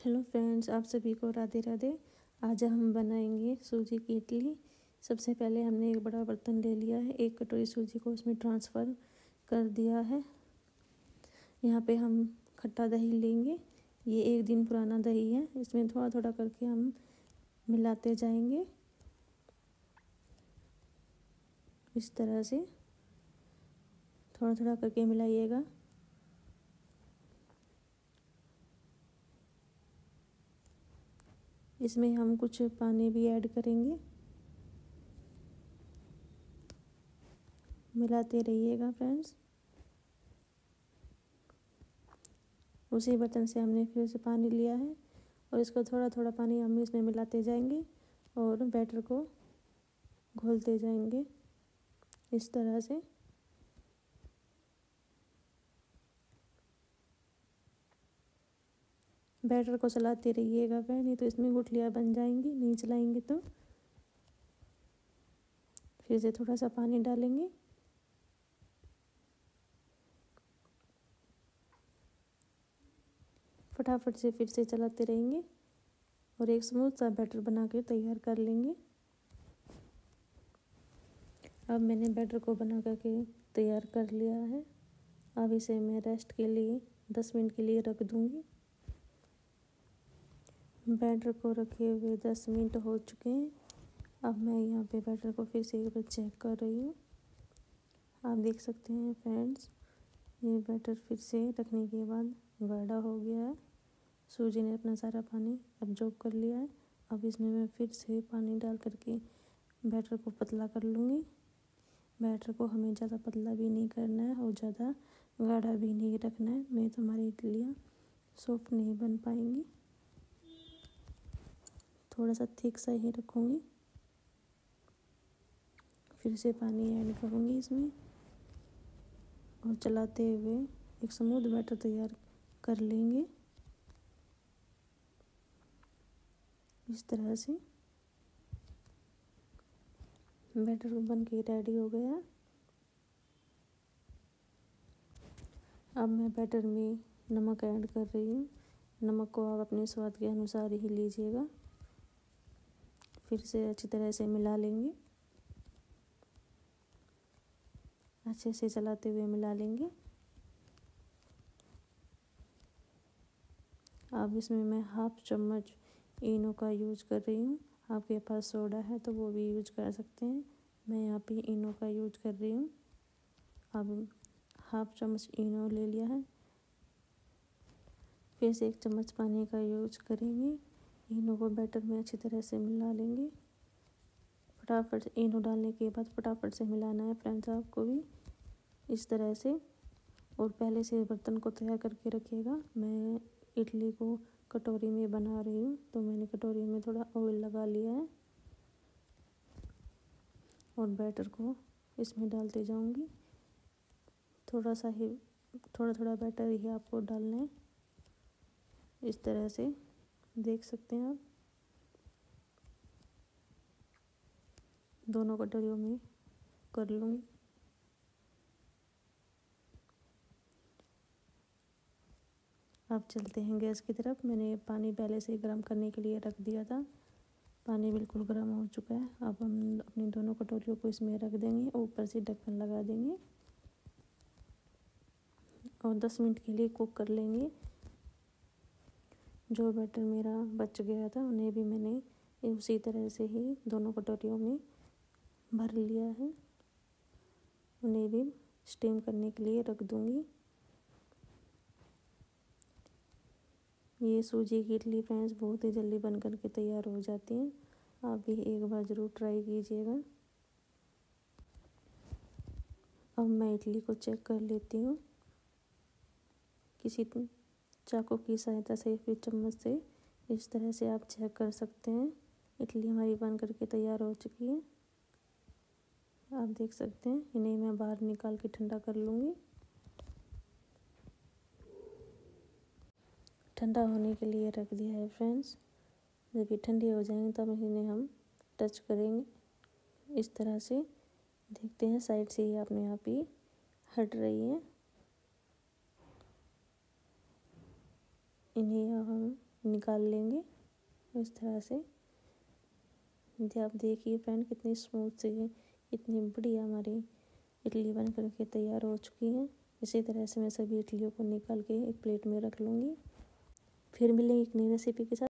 Hello friends, आप सभी को राधे राधे। आज हम बनाएंगे सूजी की इडली। सबसे पहले हमने एक बड़ा बर्तन ले लिया है, 1 कटोरी सूजी को उसमें ट्रांसफ़र कर दिया है। यहाँ पे हम खट्टा दही लेंगे। ये 1 दिन पुराना दही है। इसमें थोड़ा थोड़ा करके हम मिलाते जाएंगे, इस तरह से थोड़ा थोड़ा करके मिलाइएगा। इसमें हम कुछ पानी भी ऐड करेंगे। मिलाते रहिएगा फ्रेंड्स। उसी बर्तन से हमने फिर से पानी लिया है और इसको थोड़ा थोड़ा पानी हम इसमें मिलाते जाएंगे और बैटर को घोलते जाएंगे, इस तरह से। बैटर को चलाते रहिएगा फ्रेंड, नहीं तो इसमें गुठलियाँ बन जाएंगी नहीं चलाएंगे तो। फिर से थोड़ा सा पानी डालेंगे। फटाफट से फिर से चलाते रहेंगे और एक स्मूथ सा बैटर बना के तैयार कर लेंगे। अब मैंने बैटर को बना करके तैयार कर लिया है। अब इसे मैं रेस्ट के लिए 10 मिनट के लिए रख दूंगी। बैटर को रखे हुए 10 मिनट हो चुके हैं। अब मैं यहाँ पे बैटर को फिर से एक बार चेक कर रही हूँ। आप देख सकते हैं फ्रेंड्स, ये बैटर फिर से रखने के बाद गाढ़ा हो गया है। सूजी ने अपना सारा पानी अब्जॉर्ब कर लिया है। अब इसमें मैं फिर से पानी डाल करके बैटर को पतला कर लूँगी। बैटर को हमें ज़्यादा पतला भी नहीं करना है और ज़्यादा गाढ़ा भी नहीं रखना है, नहीं तो हमारी इडलियाँ सॉफ्ट नहीं बन पाएंगी। थोड़ा सा थिक सा ही रखूँगी। फिर से पानी ऐड करूँगी इसमें और चलाते हुए एक स्मूथ बैटर तैयार कर लेंगे, इस तरह से। बैटर बन के रेडी हो गया। अब मैं बैटर में नमक ऐड कर रही हूँ। नमक को आप अपने स्वाद के अनुसार ही लीजिएगा। फिर से अच्छी तरह से मिला लेंगे, अच्छे से चलाते हुए मिला लेंगे। अब इसमें मैं 1/2 चम्मच इनो का यूज कर रही हूँ। आपके पास सोडा है तो वो भी यूज कर सकते हैं। मैं यहाँ पे इनो का यूज कर रही हूँ। अब 1/2 चम्मच इनो ले लिया है। फिर से 1 चम्मच पानी का यूज करेंगे। इनो को बैटर में अच्छी तरह से मिला लेंगे। फटाफट से इनो डालने के बाद फटाफट से मिलाना है फ्रेंड्स आपको भी, इस तरह से। और पहले से बर्तन को तैयार करके रखिएगा। मैं इडली को कटोरी में बना रही हूँ तो मैंने कटोरी में थोड़ा ऑयल लगा लिया है और बैटर को इसमें डालते जाऊँगी। थोड़ा थोड़ा बैटर ही आपको डालना है, इस तरह से। देख सकते हैं आप। दोनों कटोरियों में कर लूँगी। अब चलते हैं गैस की तरफ। मैंने पानी पहले से ही गर्म करने के लिए रख दिया था। पानी बिल्कुल गर्म हो चुका है। अब हम अपनी दोनों कटोरियों को इसमें रख देंगे, ऊपर से ढक्कन लगा देंगे और 10 मिनट के लिए कुक कर लेंगे। जो बैटर मेरा बच गया था उन्हें भी मैंने उसी तरह से ही दोनों कटोरियों में भर लिया है। उन्हें भी स्टीम करने के लिए रख दूँगी। ये सूजी की इडली फ्रेंड्स बहुत ही जल्दी बन कर के तैयार हो जाती हैं। आप भी एक बार ज़रूर ट्राई कीजिएगा। अब मैं इडली को चेक कर लेती हूँ। किसी चाकू की सहायता से फिर चम्मच से इस तरह से आप चेक कर सकते हैं। इडली हमारी बन कर के तैयार हो चुकी है। आप देख सकते हैं। इन्हें मैं बाहर निकाल के ठंडा कर लूँगी। ठंडा होने के लिए रख दिया है फ्रेंड्स। जब ये ठंडी हो जाएंगी तब इन्हें हम टच करेंगे, इस तरह से। देखते हैं साइड से ही अपने आप ही हट रही है। इन्हें अब हम निकाल लेंगे इस तरह से। आप देखिए फ्रेंड कितनी स्मूथ से इतनी बढ़िया हमारी इडली बन करके तैयार हो चुकी है। इसी तरह से मैं सभी इडलियों को निकाल के एक प्लेट में रख लूँगी। फिर मिलेंगे एक नई रेसिपी के साथ।